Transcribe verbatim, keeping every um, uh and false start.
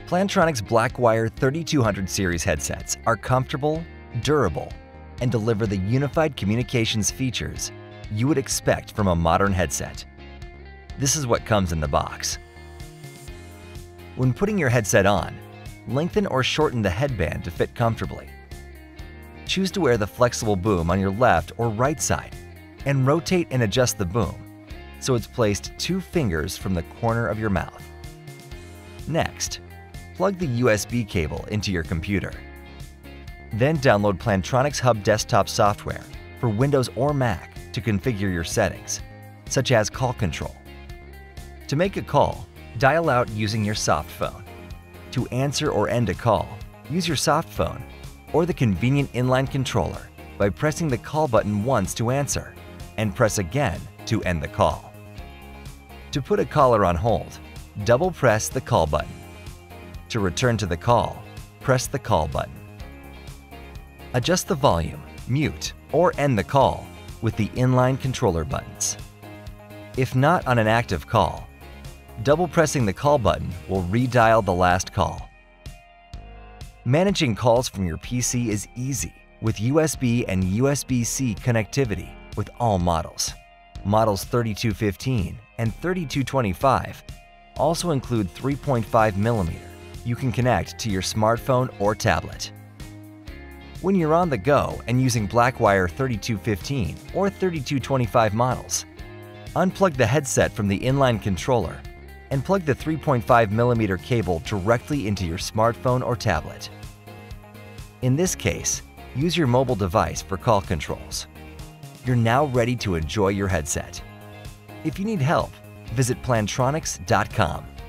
Plantronics Blackwire thirty-two hundred series headsets are comfortable, durable, and deliver the unified communications features you would expect from a modern headset. This is what comes in the box. When putting your headset on, lengthen or shorten the headband to fit comfortably. Choose to wear the flexible boom on your left or right side, and rotate and adjust the boom so it's placed two fingers from the corner of your mouth. Next, plug the U S B cable into your computer. Then download Plantronics Hub desktop software for Windows or Mac to configure your settings, such as call control. To make a call, dial out using your soft phone. To answer or end a call, use your soft phone or the convenient inline controller by pressing the call button once to answer and press again to end the call. To put a caller on hold, double press the call button. To return to the call, press the call button. Adjust the volume, mute, or end the call with the inline controller buttons. If not on an active call, double pressing the call button will redial the last call. Managing calls from your P C is easy with U S B and U S B C connectivity with all models. Models thirty-two fifteen and thirty-two twenty-five also include three point five millimeter you can connect to your smartphone or tablet. When you're on the go and using Blackwire thirty-two fifteen or thirty-two twenty-five models, unplug the headset from the inline controller and plug the three point five millimeter cable directly into your smartphone or tablet. In this case, use your mobile device for call controls. You're now ready to enjoy your headset. If you need help, visit plantronics dot com.